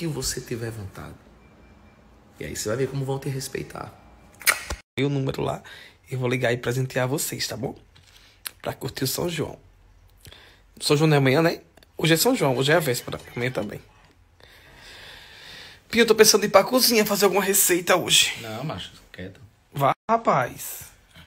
que você tiver vontade. E aí você vai ver como vão te respeitar. E o número lá, eu vou ligar e presentear vocês, tá bom? Pra curtir o São João. São João não é amanhã, né? Hoje é São João, hoje é a véspera. Amanhã também. Pia, eu tô pensando em ir pra cozinha fazer alguma receita hoje. Não, macho, quieto. Vá, rapaz.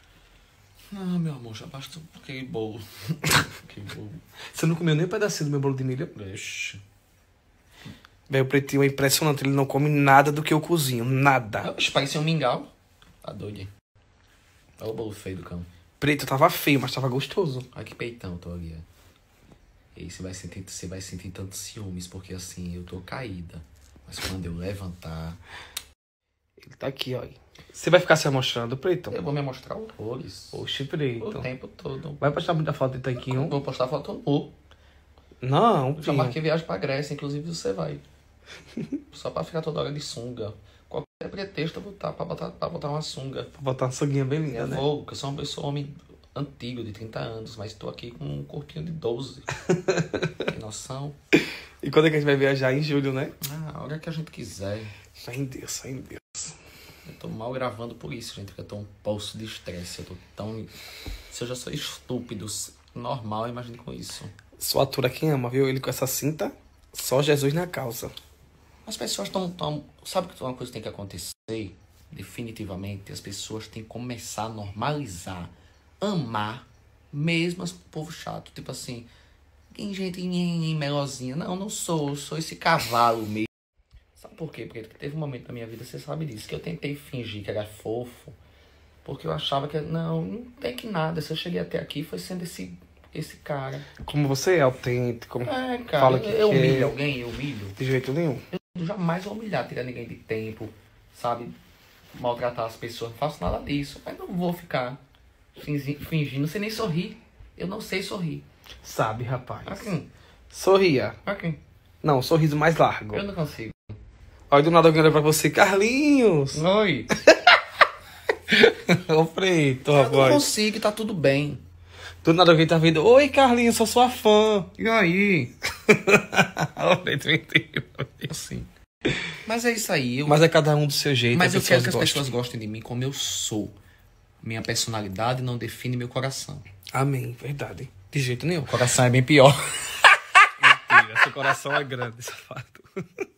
Não, meu amor, já basta aquele bolo. Que bolo. Você não comeu nem um pedacinho do meu bolo de milho? Deixa. Velho, o Pretinho é impressionante. Ele não come nada do que eu cozinho. Nada. Oxe, parecia um mingau. Tá doido, hein? Olha o bolo feio do cão. Preto, tava feio, mas tava gostoso. Olha que peitão, tô ali, ó. E aí você vai sentir tantos ciúmes, porque assim, eu tô caída. Mas quando eu levantar... Ele tá aqui, ó. Você vai ficar se mostrando, Preto? Eu vou me mostrar horrores. Oxe, Preto. O tempo todo. Vai postar muita foto de Eu tanquinho? vou postar foto nu. Não, Eu já Pinho. marquei viagem pra Grécia, inclusive você vai. Só pra ficar toda hora de sunga. Qualquer pretexto eu vou botar pra botar uma sunga. Vou botar uma sanguinha bem linda, Eu né? vou, porque eu sou um homem antigo, de 30 anos, mas tô aqui com um corpinho de 12. Tem noção? E quando é que a gente vai viajar? Em julho, né? Ah, a hora que a gente quiser. Fé em Deus, fé em Deus. Eu tô mal gravando por isso, gente, porque eu tô um poço de estresse. Eu tô tão... Se eu já sou estúpido, normal, imagine com isso. Sua atura quem ama, viu? Ele com essa cinta, só Jesus na causa. As pessoas estão... Sabe que uma coisa que tem que acontecer? Definitivamente, as pessoas têm que começar a normalizar, amar, mesmo o povo chato. Tipo assim, tem gente melosinha. Não, não sou. Eu sou esse cavalo mesmo. Sabe por quê? Porque teve um momento na minha vida, você sabe disso, que eu tentei fingir que era fofo, porque eu achava que, não tem que nada. Se eu cheguei até aqui, foi sendo esse cara. Como você é autêntico. É, cara, Fala que eu quer. humilho alguém, eu humilho. De jeito nenhum. Eu jamais vou humilhar, tirar ninguém de tempo, sabe? Maltratar as pessoas, não faço nada disso. Mas não vou ficar fingindo, não sei nem sorrir. Eu não sei sorrir. Sabe, rapaz. Assim, Sorria. aqui. Não, sorriso mais largo. Eu não consigo. Olha, do nada alguém olha pra você. Carlinhos! Oi. Ô, Preto, Eu não rapaz. consigo, tá tudo bem. Do nada alguém tá vendo. Oi, Carlinhos, sou sua fã. E aí? Ô, Preto, mentira. Assim. Mas é isso aí. Mas é cada um do seu jeito. Mas eu quero que as gostam. pessoas gostem de mim como eu sou. Minha personalidade não define meu coração. Amém, verdade. De jeito nenhum. O coração é bem pior. Mentira, seu coração é grande, safado.